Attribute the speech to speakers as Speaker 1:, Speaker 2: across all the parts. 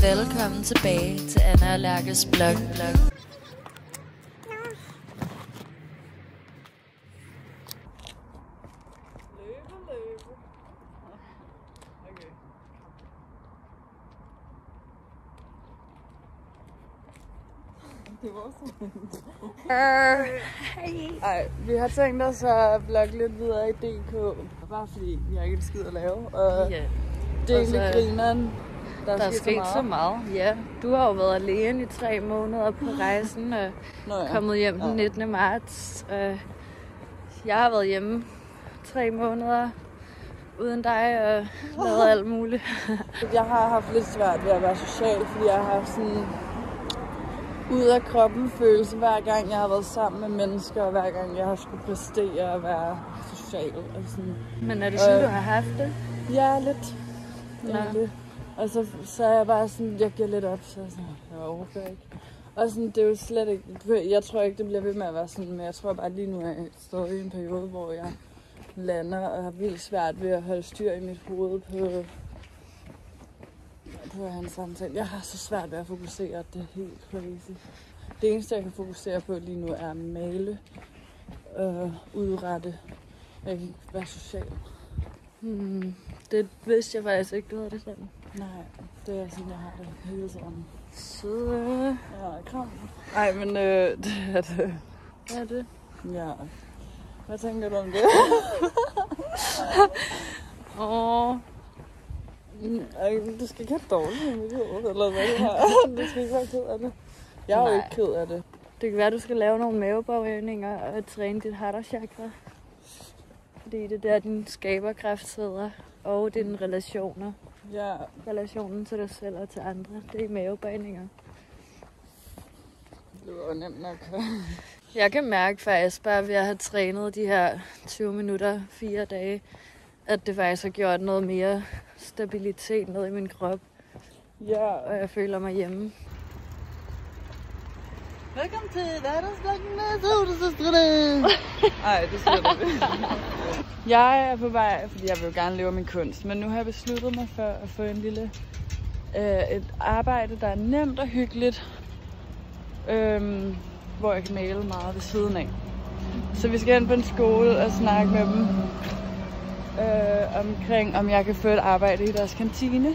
Speaker 1: Velkommen tilbage til Anna og Lærkes blog.
Speaker 2: Det var Ej, vi har tænkt os at vlogge lidt videre i DK. Bare fordi vi har ikke en skid at lave. Og det er egentlig grineren. Der er sket så meget.
Speaker 1: Ja, du har jo været alene i 3 måneder på rejsen og kommet hjem den 19. marts. Jeg har været hjemme 3 måneder uden dig og lavet alt muligt.
Speaker 2: Jeg har haft lidt svært ved at være social, fordi jeg har sådan ud af kroppen følelse hver gang jeg har været sammen med mennesker, og hver gang jeg har skulle præstere og være social. Og sådan.
Speaker 1: Men er det sådan, du har haft det?
Speaker 2: Ja, lidt. Ja. Og så er jeg bare sådan, jeg giver lidt op, så jeg overgår ikke. Og sådan, det er jo slet ikke, jeg tror ikke, det bliver ved med at være sådan, men jeg tror bare lige nu, at jeg står i en periode, hvor jeg lander og har vildt svært ved at holde styr i mit hoved på hans samtale. Jeg har så svært ved at fokusere, at det er helt crazy. Det eneste, jeg kan fokusere på lige nu, er at male og udrette. Jeg kan ikke være social.
Speaker 1: Det vidste jeg faktisk ikke, du havde det sådan.
Speaker 2: Nej, det er sådan, jeg har det hele tiden.
Speaker 1: Søde.
Speaker 2: Ja, kram. Ej, men det er det.
Speaker 1: Hvad er det?
Speaker 2: Ja. Hvad tænker du om det? Du skal ikke have dårligt i mit hoved, eller hvad det her. Du skal ikke være ked af det. Jeg er jo ikke ked af det.
Speaker 1: Det kan være, at du skal lave nogle mavebagøvninger og træne dit Hara chakra. Fordi det er der, din skaberkraft sidder, og dine relationer.
Speaker 2: Ja.
Speaker 1: Relationen til dig selv og til andre. Det er mavebøjninger.
Speaker 2: Det var nemt nok.
Speaker 1: Jeg kan mærke faktisk bare ved at have trænet de her 20 minutter, 4 dage, at det faktisk har gjort noget mere stabilitet ned i min krop.
Speaker 2: Ja.
Speaker 1: Og jeg føler mig hjemme.
Speaker 2: Velkommen til hverdagsvloggen med Solsøstrene. Nej, det siger du ikke. Jeg er på vej, fordi jeg vil jo gerne leve af min kunst, men nu har jeg besluttet mig for at få en lille et arbejde, der er nemt og hyggeligt, hvor jeg kan male meget ved siden af. Så vi skal hen på en skole og snakke med dem omkring, om jeg kan få et arbejde i deres kantine.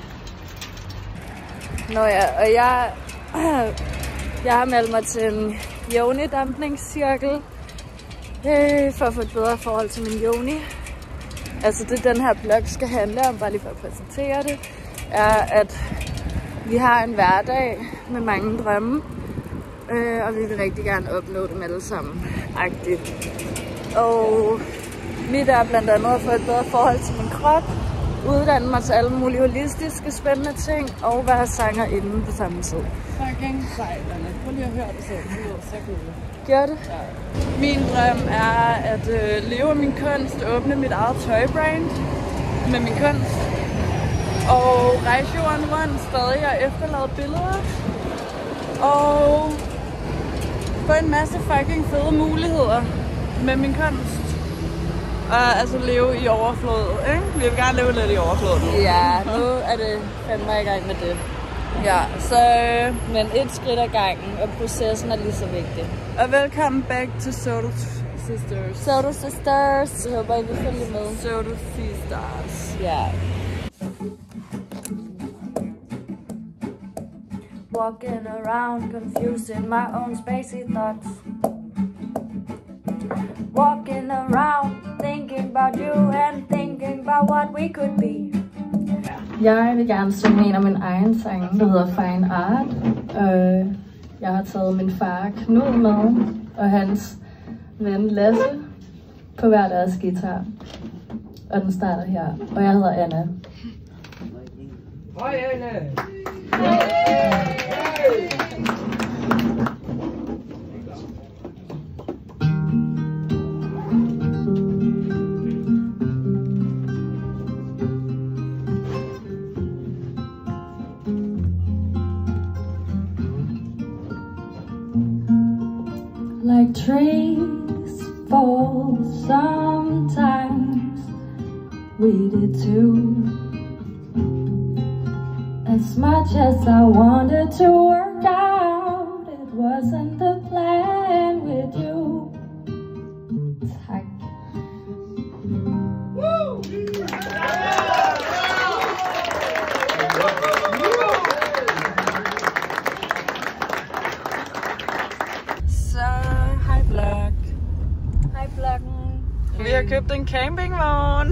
Speaker 1: Nå ja, og jeg har meldt mig til en yoni-dampningscirkel for at få et bedre forhold til min yoni. Altså det, den her blog skal handle om, bare lige for at præsentere det, er, at vi har en hverdag med mange drømme, og vi vil rigtig gerne opnå dem alle sammen. Agtigt. Og mit er blandt andet at få et bedre forhold til min krop, uddanne mig til alle mulige holistiske, spændende ting, og være sangerinde på samme tid.
Speaker 2: Fucking sejt, Anna. Prøv lige at høre det selv. Det lyder så cool.
Speaker 1: Gør det?
Speaker 2: Ja. Min drøm er at leve af min kunst, åbne mit eget tøjbrand med min kunst, og rejse jorden rundt stadig og efterlade billeder, og få en masse fucking fede muligheder med min kunst. Og altså leve i overflod, ikke? Vi vil gerne leve lidt i overflod nu.
Speaker 1: Ja, nu er det fandme i gang med det.
Speaker 2: Ja, så
Speaker 1: men et skridt ad gangen, og processen er lige så vigtig.
Speaker 2: Og velkommen back til Soda Sisters.
Speaker 1: Soda Sisters, jeg håber I vil følge med.
Speaker 2: Soda Sisters.
Speaker 1: Ja. Walking around confused in my own spacey thoughts. Walking around thinking about you and thinking about what we could be. Jeg vil gerne synge en af mine egne sange, der hedder Fine Art. Jeg har taget min far Knud med, og hans ven Lasse på hver deres guitar. Og den starter her, og jeg hedder Anna.
Speaker 3: Hej Anna!
Speaker 1: Like trees fall sometimes, we did too. As much as I wanted to work out, it wasn't the plan with you. Tak.
Speaker 2: Så, hej vlog.
Speaker 1: Hej vloggen.
Speaker 2: Vi har købt en campingvogn.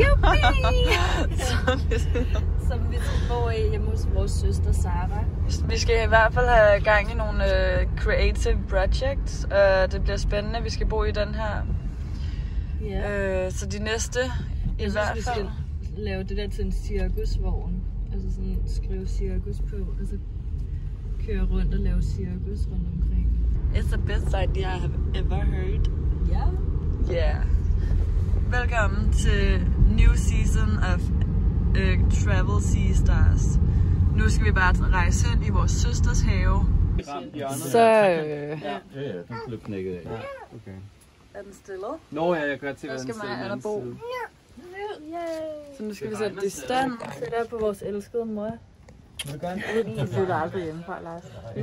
Speaker 1: Som vi skal bo i hjemme hos vores søster Sara.
Speaker 2: Vi skal i hvert fald have gang i nogle creative projects. Det bliver spændende, vi skal bo i den her.
Speaker 1: Ja.
Speaker 2: Så de næste
Speaker 1: Jeg
Speaker 2: i hvert
Speaker 1: synes, vi
Speaker 2: fald.
Speaker 1: skal lave det der til en cirkusvogn. Altså sådan skrive cirkus på, og så køre rundt og lave cirkus rundt omkring.
Speaker 2: It's the best idea I have ever heard.
Speaker 1: Ja.
Speaker 2: Yeah. Velkommen til new season of Travel Sea Stars. Nu skal vi bare rejse hen i vores søsters have. Så
Speaker 3: Ja, den blev knækket af. Ja, okay.
Speaker 2: er den stillet.
Speaker 3: Nå ja, jeg kan godt se,
Speaker 2: Der
Speaker 3: hvad den
Speaker 2: skal
Speaker 3: sidder
Speaker 2: mig
Speaker 3: i
Speaker 2: Anna
Speaker 3: den
Speaker 2: bo.
Speaker 3: side.
Speaker 2: Så nu skal vi sætte det i stand.
Speaker 1: Se der på vores elskede mor.
Speaker 2: Du flytter aldrig hjemmefra, Lars.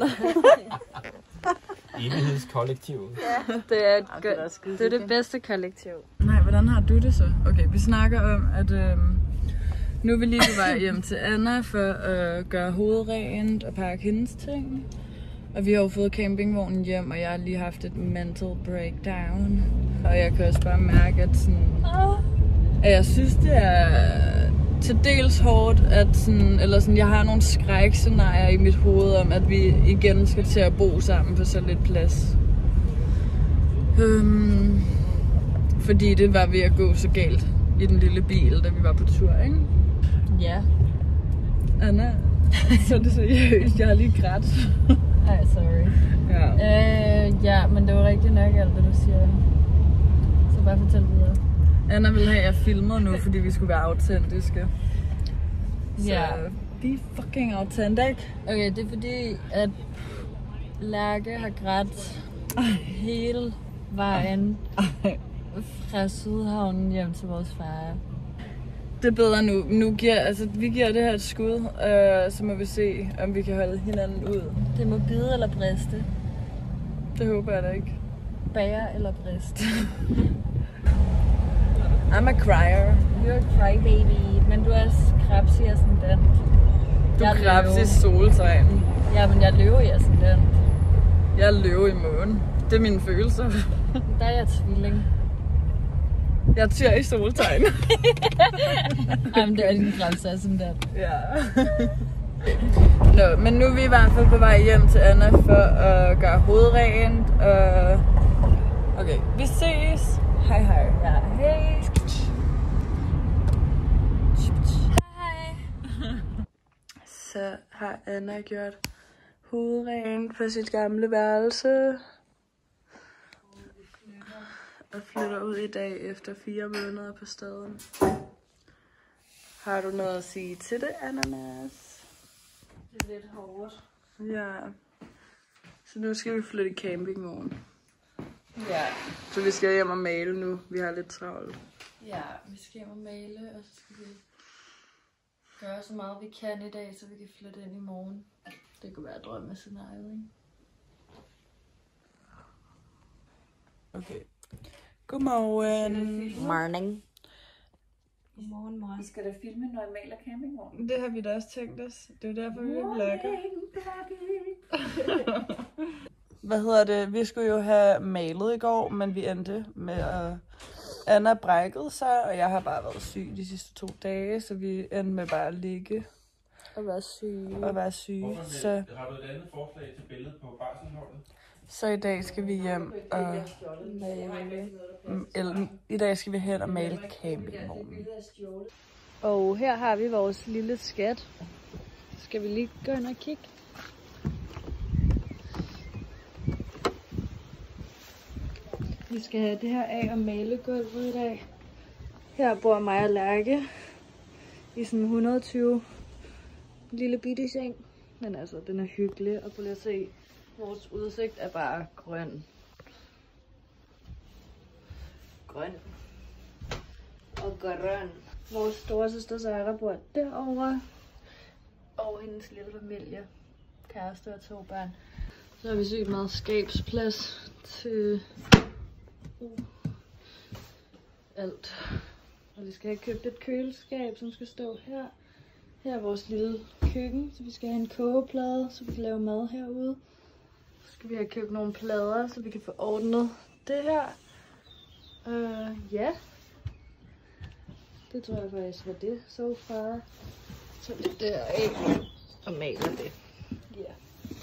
Speaker 3: Evighedskollektivet.
Speaker 1: Det er det er det bedste kollektiv.
Speaker 2: Nej, hvordan har du det så? Okay, vi snakker om, at nu er vi lige på vej hjem til Anna for at gøre hovedet rent og pakke hendes ting. Og vi har jo fået campingvognen hjem, og jeg har lige haft et mental breakdown. Og jeg kan også bare mærke, at jeg synes, det er til dels hårdt, at jeg har nogle skrækscenarier i mit hoved om, at vi igen skal til at bo sammen på så lidt plads. Fordi det var ved at gå så galt i den lille bil, da vi var på tur, ikke?
Speaker 1: Ja.
Speaker 2: Anna, så er det seriøst, jeg har lige grædt.
Speaker 1: Ej, sorry.
Speaker 2: Ja.
Speaker 1: Ja, men det var rigtig nok alt det, du siger. Så bare fortæl videre.
Speaker 2: Anna ville have, at jeg filmede nu, fordi vi skulle være autentiske.
Speaker 1: Ja.
Speaker 2: Be fucking authentic.
Speaker 1: Okay, det er fordi, at Lærke har grædt hele vejen fra Sydhavnen hjem til vores far.
Speaker 2: Det er bedre nu. Vi giver det her et skud, så må vi se, om vi kan holde hinanden ud.
Speaker 1: Det må bide eller briste.
Speaker 2: Det håber jeg da ikke.
Speaker 1: Bager eller brist.
Speaker 2: I'm a crier.
Speaker 1: You're a crybaby, men du er krabs i ascendant.
Speaker 2: Du er krabs i soltegn.
Speaker 1: Ja, men jeg løber i ascendant.
Speaker 2: Jeg er løve i månen. Det er mine følelser.
Speaker 1: Der er jeg tvilling.
Speaker 2: Jeg er tyr i soltegn.
Speaker 1: Jamen, det er din krabs ascendant.
Speaker 2: Ja. Nå, men nu er vi i hvert fald på vej hjem til Anna for at gøre hovedet rent. Okay, vi ses. Hej hej.
Speaker 1: Ja, hej. Hej.
Speaker 2: Så har Anna gjort hovedet rent på sit gamle værelse. Og flytter ud i dag efter 4 måneder på staden. Har du noget at sige til det, Ananas?
Speaker 1: Det er lidt hårdt.
Speaker 2: Ja. Så nu skal vi flytte i campingvogn.
Speaker 1: Ja.
Speaker 2: Så vi skal hjem og male nu. Vi har lidt travlt.
Speaker 1: Ja, vi skal hjem og male, og så skal vi gøre så meget vi kan i dag, så vi kan flytte ind i morgen. Det kunne være drømmescenariet, ikke?
Speaker 2: Okay. Godmorgen.
Speaker 1: Morning. Godmorgen, mor. Vi skal da filme, når jeg maler campingvognen.
Speaker 2: Det har vi da også tænkt os. Det er derfor, vi vlogger. Hvad hedder det? Vi skulle jo have malet i går, men vi endte med at... Anna brækkede sig, og jeg har bare været syg de sidste 2 dage, så vi endte med bare at ligge
Speaker 1: Og være syge.
Speaker 2: og være syge. Så,
Speaker 3: Har du et andet forslag til billedet på barselsholdet?
Speaker 2: så i dag skal vi hjem og... I dag skal vi hen og male campingvognen.
Speaker 1: Og her har vi vores lille skat. Skal vi lige gå ind og kigge? Vi skal have det her af og male gulvet i dag. Her bor mig og Lærke i sådan 120 lille bitte seng. Men altså, den er hyggelig, og prøv lige at se, vores udsigt er bare grøn. Grøn. Og grøn. Vores storesøster Sara bor derovre. og hendes lille familie, kæreste og 2 børn. Så har vi sygt meget skabsplads til alt. Og vi skal have købt et køleskab, som skal stå her. Her er vores lille køkken, så vi skal have en kogeplade, så vi kan lave mad herude. Så skal vi have købt nogle plader, så vi kan få ordnet det her. Ja. Det tror jeg faktisk var det so far. Så lidt deraf og maler det. Ja.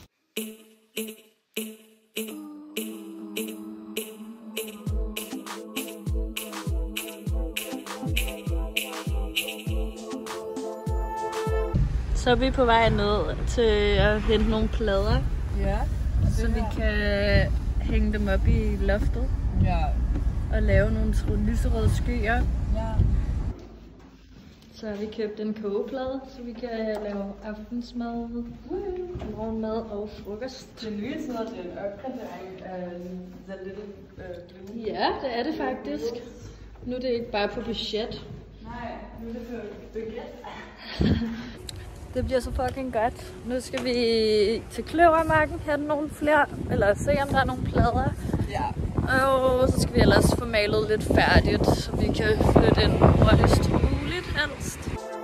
Speaker 1: Så er vi på vej ned til at hente nogle plader.
Speaker 2: Ja.
Speaker 1: Så vi kan hænge dem op i loftet.
Speaker 2: Ja.
Speaker 1: Og lave nogle lyserøde skyer.
Speaker 2: Ja.
Speaker 1: Så har vi købt en kogeplade, så vi kan lave aftensmad, morgenmad og frokost.
Speaker 2: Det nye sådan noget, det er en opgradering af The Little Blue.
Speaker 1: Ja, det er det faktisk. Nu er det ikke bare på budget.
Speaker 2: Nej, nu er det på budget.
Speaker 1: Det bliver så fucking godt. Nu skal vi til Kløvermarken, have nogle flere, eller se om der er nogle plader.
Speaker 2: Ja.
Speaker 1: Og så skal vi ellers få malet lidt færdigt, så vi kan flytte ind hurtigst muligt helst.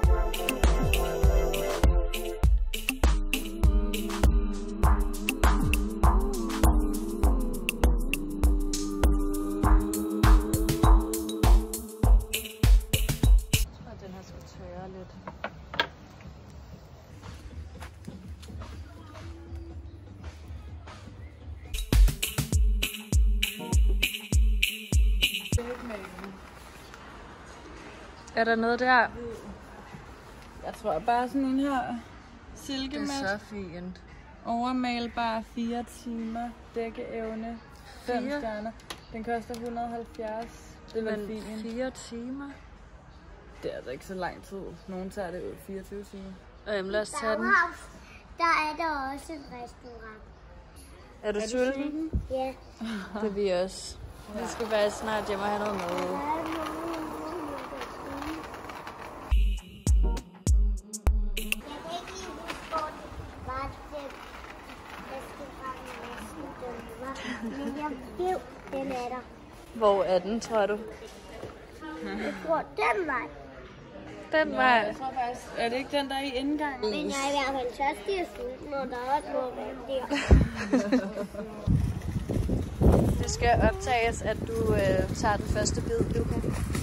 Speaker 1: Jeg tror, den her skal tørre lidt. Er der noget der?
Speaker 2: Jeg tror bare sådan en her silkemat.
Speaker 1: Det er så fint.
Speaker 2: Overmalbar 4 timer. Dækkeevne 5 stjerner. Den koster 170. Det var fint.
Speaker 1: 4 timer?
Speaker 2: Det er altså ikke så lang tid. Nogen tager det ud 24 timer.
Speaker 1: Lad os tage den.
Speaker 4: Der er der også en restaurant.
Speaker 1: Er du sulten?
Speaker 4: Ja.
Speaker 1: Det er vi også. Vi skal faktisk snart hjem og have noget mad.
Speaker 4: Men jeg ved, den er der.
Speaker 1: Hvor er den, tror du?
Speaker 4: Jeg tror, den vej.
Speaker 1: Den vej.
Speaker 2: Jeg tror faktisk, er det ikke den, der er i indgangen?
Speaker 4: Men jeg er i hvert fald tørstig og sulten, og der er også noget vand der.
Speaker 1: Det skal optages, at du tager den første bid, Luca.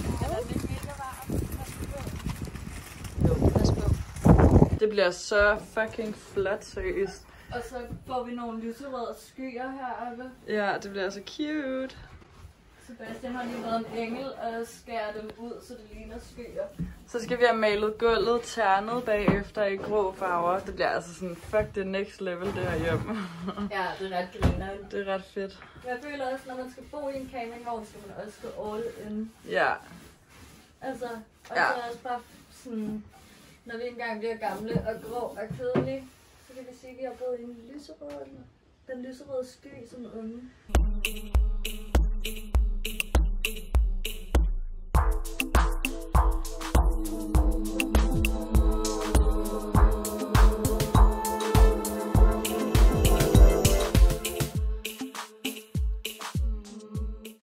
Speaker 1: Jo, pas på.
Speaker 2: Det bliver så fucking flot, seriøst.
Speaker 1: Og så får vi nogle lyserøde skyer heroppe.
Speaker 2: Ja, det bliver så cute.
Speaker 1: Sebastian har lige været en engel og skærer dem ud, så det ligner skyer.
Speaker 2: Så skal vi have malet gulvet ternet bagefter i grå farver. Det bliver altså sådan, fuck det next level, det her hjem.
Speaker 1: Ja, det er ret grineren.
Speaker 2: Det er ret fedt.
Speaker 1: Jeg føler også, når man skal bo i en campingvogn, skal man også gå all in.
Speaker 2: Ja.
Speaker 1: Altså, og
Speaker 2: Ja.
Speaker 1: så også bare sådan, når vi engang bliver gamle og grå og kedelige, så kan vi sige, at vi har boet i en lyserød, den lyserøde sky som unge.